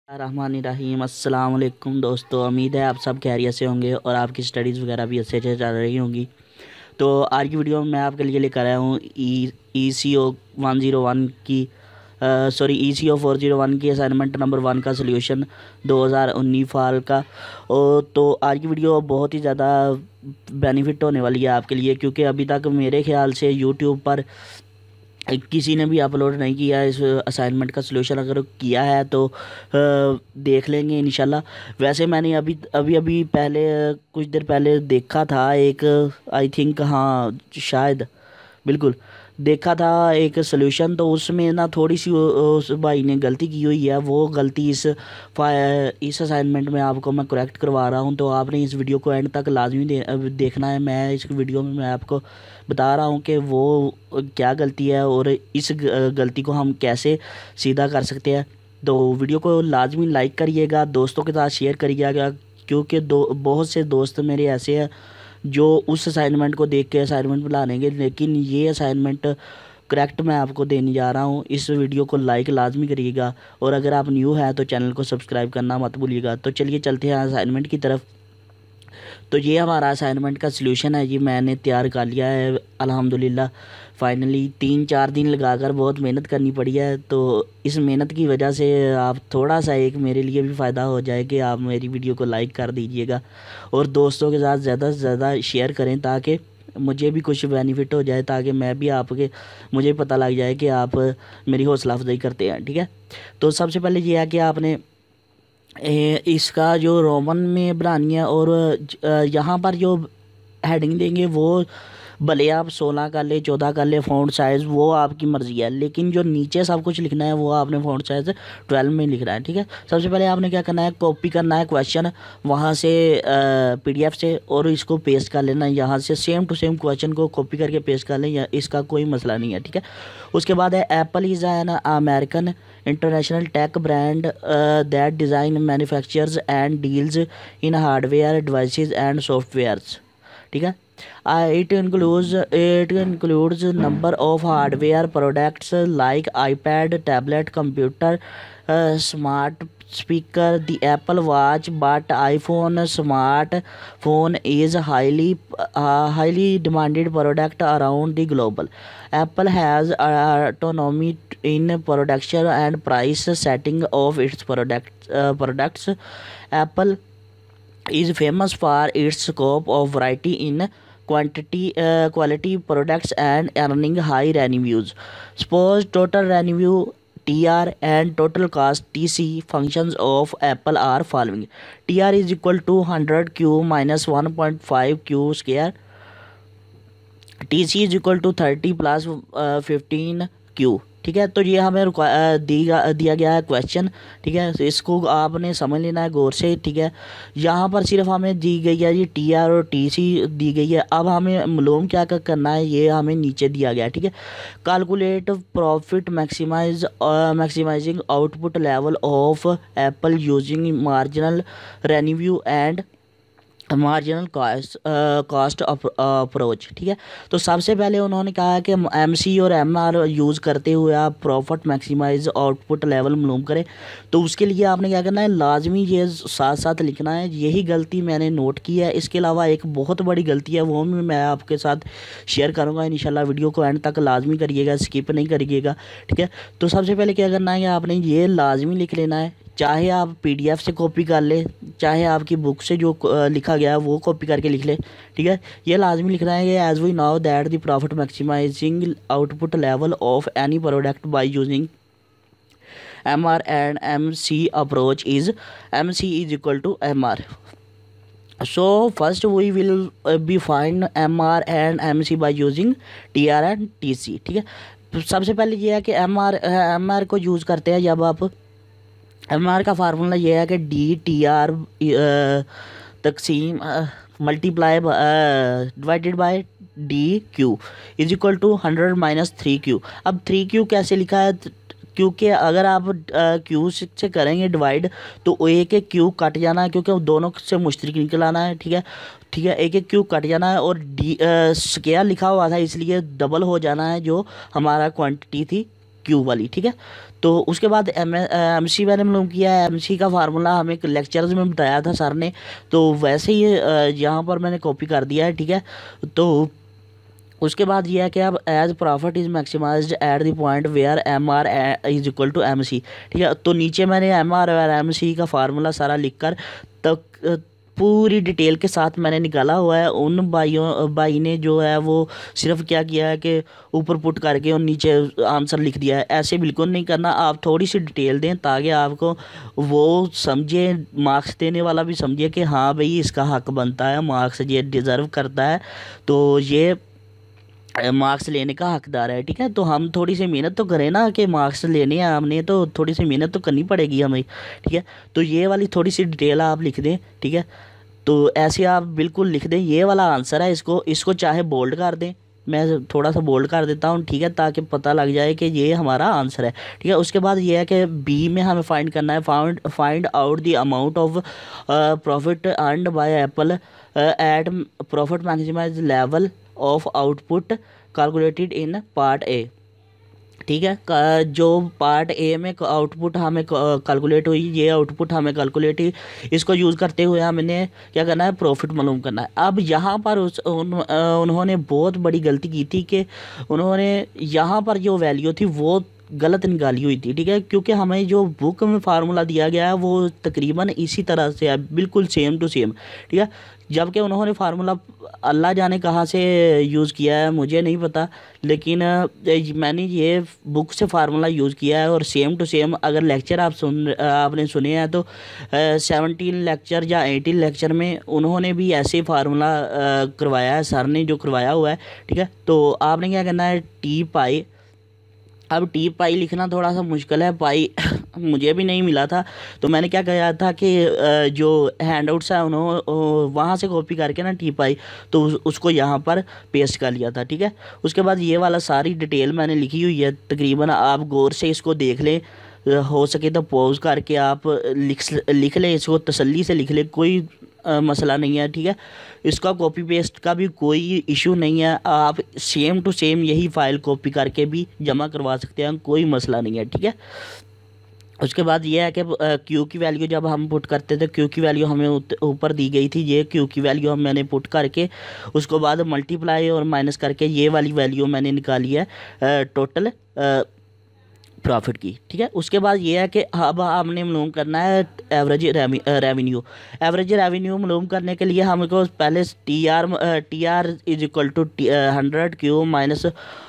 रहमानिर्रहीम अस्सलाम वालेकुम दोस्तों। उम्मीद है आप सब खैरियत से होंगे और आपकी स्टडीज़ वगैरह भी अच्छे से चल रही होंगी। तो आज की वीडियो में मैं आपके लिए लेकर आया हूँ ई सी ओ 101 की ECO 401 की असाइनमेंट नंबर 1 का सलूशन 2019 फाल का। और तो आज की वीडियो बहुत ही ज़्यादा बेनिफिट होने वाली है आपके लिए, क्योंकि अभी तक मेरे ख्याल से यूट्यूब पर किसी ने भी अपलोड नहीं किया इस असाइनमेंट का सलूशन। अगर किया है तो देख लेंगे इंशाल्लाह। वैसे मैंने अभी अभी अभी पहले कुछ देर पहले देखा था एक, आई थिंक, हाँ शायद बिल्कुल देखा था एक सलूशन। तो उसमें ना थोड़ी सी उस भाई ने गलती की हुई है। वो गलती इस असाइनमेंट में आपको मैं करेक्ट करवा रहा हूँ। तो आपने इस वीडियो को एंड तक लाजमी देखना है। मैं इस वीडियो में मैं आपको बता रहा हूँ कि वो क्या गलती है और इस गलती को हम कैसे सीधा कर सकते हैं। तो वीडियो को लाजमी लाइक करिएगा, दोस्तों के साथ शेयर करिएगा, क्योंकि बहुत से दोस्त मेरे ऐसे हैं जो उस असाइनमेंट को देख के असाइनमेंट बना लेंगे, लेकिन ये असाइनमेंट करेक्ट मैं आपको देने जा रहा हूँ। इस वीडियो को लाइक लाजमी करिएगा और अगर आप न्यू हैं तो चैनल को सब्सक्राइब करना मत भूलिएगा। तो चलिए चलते हैं असाइनमेंट की तरफ। तो ये हमारा असाइनमेंट का सलूशन है जी, मैंने तैयार कर लिया है अल्हम्दुलिल्लाह। फाइनली 3-4 दिन लगाकर बहुत मेहनत करनी पड़ी है। तो इस मेहनत की वजह से आप थोड़ा सा एक मेरे लिए भी फ़ायदा हो जाए कि आप मेरी वीडियो को लाइक कर दीजिएगा और दोस्तों के साथ ज़्यादा से ज़्यादा शेयर करें, ताकि मुझे भी कुछ बेनिफिट हो जाए, ताकि मैं भी मुझे पता लग जाए कि आप मेरी हौसला अफजाई करते हैं। ठीक है, तो सबसे पहले ये है कि आपने इसका जो रोमन में बनानी है और यहाँ पर जो हेडिंग देंगे वो भले आप 16 कर ले, 14 कर ले, फ़ॉन्ट साइज़ वो आपकी मर्ज़ी है, लेकिन जो नीचे सब कुछ लिखना है वो आपने फ़ॉन्ट साइज़ 12 में लिखना है। ठीक है, सबसे पहले आपने क्या करना है, कॉपी करना है क्वेश्चन वहाँ से PDF से और इसको पेस्ट कर लेना है। यहाँ से सेम टू सेम क्वेश्चन को कॉपी करके पेस्ट कर लें, इसका कोई मसला नहीं है। ठीक है, उसके बाद है Apple is an American international tech brand that design manufactures and deals in hardware devices and softwares. ठीक है, it includes number of hardware products like iPad, tablet, computer, smart speaker, the Apple Watch, but iPhone smartphone is highly demanded product around the global. Apple has autonomy in production and price setting of its products. Apple is famous for its scope of variety in quality products and earning high revenues. Suppose total revenue TR and total cost TC functions of Apple are following. TR is equal to 100Q minus 1.5Q square. TC is equal to 30 plus 15Q. ठीक है, तो ये हमें दिया गया है question. ठीक है, तो इसको आपने समझ लेना है गौर से। ठीक है, यहाँ पर सिर्फ हमें दी गई है ये TR और TC दी गई है। अब हमें मालूम क्या करना है, ये हमें नीचे दिया गया है। ठीक है, calculate profit maximising output level of Apple using marginal revenue and marginal cost approach. ठीक है, तो सबसे पहले उन्होंने कहा है कि MC और MR यूज़ करते हुए आप प्रॉफिट मैक्सिमाइज आउटपुट लेवल मालूम करें। तो उसके लिए आपने क्या करना है, लाजमी ये साथ साथ लिखना है। यही गलती मैंने नोट की है। इसके अलावा एक बहुत बड़ी गलती है, वो भी मैं आपके साथ शेयर करूँगा इंशाल्लाह। वीडियो को एंड तक लाजमी करिएगा, स्किप नहीं करिएगा। ठीक है, तो सबसे पहले क्या करना है कि आपने ये लाजमी लिख लेना है, चाहे आप PDF से कॉपी कर ले, चाहे आपकी बुक से जो लिखा गया है वो कॉपी करके लिख ले। ठीक है, ये लाजमी लिखना है कि as we now that the profit maximising output level of any product by using MR and MC approach is MC is equal to MR. So first we will be find MR and MC by using TR and TC. ठीक है, तो सबसे पहले ये है कि MR को use करते हैं जब आप MR का फार्मूला ये है कि DTR तकसीम multiply divided by DQ is equal to 100 minus 3Q। अब 3Q कैसे लिखा है, क्योंकि अगर आप Q से करेंगे डिवाइड तो एक एक Q कट जाना है, क्योंकि दोनों से मुश्तरक निकल आना है। ठीक है, ठीक है, एक एक Q कट जाना है और स्केयर लिखा हुआ था इसलिए डबल हो जाना है जो हमारा क्वांटिटी थी क्यू वाली, ठीक है। तो उसके बाद एम सी मैंने मालूम किया है। एम सी का फार्मूला हमें लेक्चर्स में बताया था सर ने, तो वैसे ही यहाँ पर मैंने कॉपी कर दिया है, ठीक है। तो उसके बाद ये है कि अब as profit is maximised at the point where M R is equal to M C, ठीक है। तो नीचे मैंने एम आर और एम सी का फार्मूला सारा लिखकर तक पूरी डिटेल के साथ मैंने निकाला हुआ है। उन भाई ने जो है वो सिर्फ क्या किया है कि ऊपर पुट करके और नीचे आंसर लिख दिया है। ऐसे बिल्कुल नहीं करना, आप थोड़ी सी डिटेल दें ताकि आपको वो समझे, मार्क्स देने वाला भी समझे कि हाँ भाई इसका हक बनता है, मार्क्स ये डिज़र्व करता है, तो ये मार्क्स लेने का हकदार है, ठीक है। तो हम थोड़ी सी मेहनत तो करें ना, कि मार्क्स लेने हैं हमने तो थोड़ी सी मेहनत तो करनी पड़ेगी हमें, ठीक है। तो ये वाली थोड़ी सी डिटेल आप लिख दें, ठीक है। तो ऐसे आप बिल्कुल लिख दें, ये वाला आंसर है, इसको चाहे बोल्ड कर दें, मैं थोड़ा सा बोल्ड कर देता हूँ, ठीक है, ताकि पता लग जाए कि ये हमारा आंसर है, ठीक है। उसके बाद ये है कि बी में हमें फाइंड करना है, find out the amount of profit earned by Apple at profit maximise level of output calculated in part A, ठीक है। जो पार्ट ए में आउटपुट हमें कैलकुलेट हुई, ये आउटपुट हमें कैलकुलेट हुई, इसको यूज़ करते हुए हमने क्या करना है, प्रॉफिट मालूम करना है। अब यहाँ पर उन्होंने बहुत बड़ी गलती की थी कि उन्होंने यहाँ पर जो वैल्यू थी वो गलत निकाली हुई थी, ठीक है। क्योंकि हमें जो बुक में फार्मूला दिया गया है वो तकरीबन इसी तरह से है, बिल्कुल सेम टू सेम, ठीक है। जबकि उन्होंने फार्मूला अल्लाह जाने कहाँ से यूज़ किया है मुझे नहीं पता, लेकिन मैंने ये बुक से फार्मूला यूज़ किया है और सेम टू सेम अगर लेक्चर आपने सुने हैं तो 17 लेक्चर या 18 लेक्चर में उन्होंने भी ऐसे ही फार्मूला करवाया है, सर ने जो करवाया हुआ है, ठीक है। तो आपने क्या करना है, टी पाई, अब टी पाई लिखना थोड़ा सा मुश्किल है, पाई मुझे भी नहीं मिला था, तो मैंने क्या किया था कि जो हैंडआउट्स है उन्होंने वहाँ से कॉपी करके ना टी पाई, तो उसको यहाँ पर पेस्ट कर लिया था, ठीक है। उसके बाद ये वाला सारी डिटेल मैंने लिखी हुई है तकरीबन, आप गौर से इसको देख लें, हो सके तो पॉज करके आप लिख लें, इसको तसल्ली से लिख लें, कोई मसला नहीं है, ठीक है। इसका कॉपी पेस्ट का भी कोई इशू नहीं है, आप सेम टू सेम यही फ़ाइल कॉपी करके भी जमा करवा सकते हैं, कोई मसला नहीं है, ठीक है। उसके बाद ये है कि क्यू की वैल्यू जब हम पुट करते थे, क्यू की वैल्यू हमें ऊपर दी गई थी, ये क्यू की वैल्यू हम मैंने पुट करके उसको बाद मल्टीप्लाई और माइनस करके ये वाली वैल्यू मैंने निकाली है टोटल प्रॉफिट की, ठीक है। उसके बाद ये है कि अब हमने मालूम करना है एवरेज रेवेन्यू। एवरेज रेवेन्यू मालूम करने के लिए हमको पहले T R is equal to 100 Q minus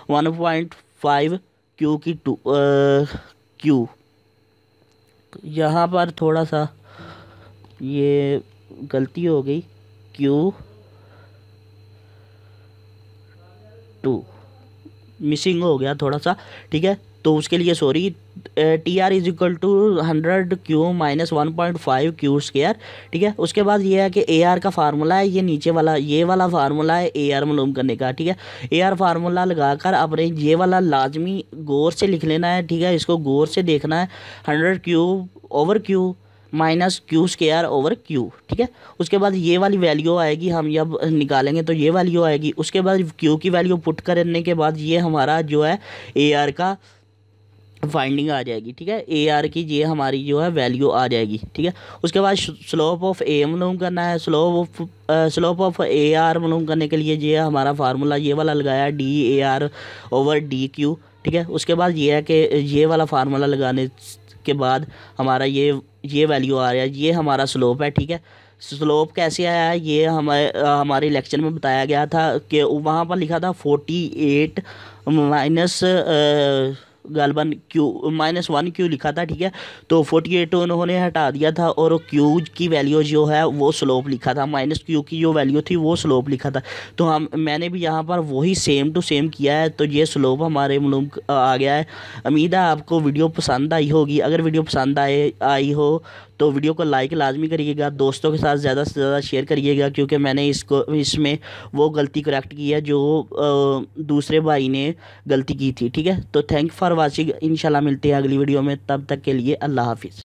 1.5 Q की क्यू, यहाँ पर थोड़ा सा ये गलती हो गई, क्यू 2 मिसिंग हो गया थोड़ा सा, ठीक है। तो उसके लिए sorry, T R is equal to 100 Q minus 1.5 Q square, ठीक है। उसके बाद ये है कि ए आर का फार्मूला है, ये नीचे वाला ये वाला फार्मूला है ए आर मालूम करने का, ठीक है। ए आर फार्मूला लगाकर अपने ये वाला लाजमी गौर से लिख लेना है, ठीक है। इसको गौर से देखना है, 100 Q over Q minus Q square over Q, ठीक है। उसके बाद ये वाली वैल्यू आएगी, हम जब निकालेंगे तो ये वैल्यू आएगी। उसके बाद क्यू की वैल्यू पुट करने के बाद ये हमारा जो है ए आर का फाइंडिंग आ जाएगी, ठीक है। ए आर की ये हमारी जो है वैल्यू आ जाएगी, ठीक है। उसके बाद स्लोप ऑफ ए मालूम करना है, स्लोप ऑफ ए आर मालूम करने के लिए ये हमारा फार्मूला ये वाला लगाया है, D A R over D Q, ठीक है। उसके बाद ये है कि ये वाला फार्मूला लगाने के बाद हमारा ये वैल्यू आ रहा है, ये हमारा स्लोप है, ठीक है। स्लोप कैसे आया है, ये हमारे लेक्चर में बताया गया था कि वहाँ पर लिखा था 48 माइनस गालबन क्यू -1 क्यू लिखा था, ठीक है। तो 48 उन्होंने हटा दिया था और क्यू की वैल्यू जो है वो स्लोप लिखा था, माइनस क्यू की जो वैल्यू थी वो स्लोप लिखा था। तो मैंने भी यहाँ पर वही सेम टू सेम किया है, तो ये स्लोप हमारे मालूम आ गया है। उम्मीद है आपको वीडियो पसंद आई होगी। अगर वीडियो पसंद आई हो तो वीडियो को लाइक लाजमी करिएगा, दोस्तों के साथ ज़्यादा से ज़्यादा शेयर करिएगा, क्योंकि मैंने इसमें वो गलती करेक्ट की है जो दूसरे भाई ने गलती की थी, ठीक है। तो थैंक फॉर वाचिंग, इंशाल्लाह मिलते हैं अगली वीडियो में, तब तक के लिए अल्लाह हाफिज़।